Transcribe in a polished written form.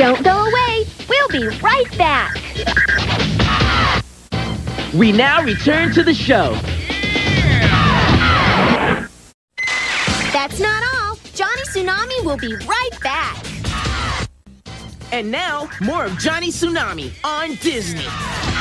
Don't go away. We'll be right back. We now return to the show. That's not all. Johnny Tsunami will be right back. And now, more of Johnny Tsunami on Disney.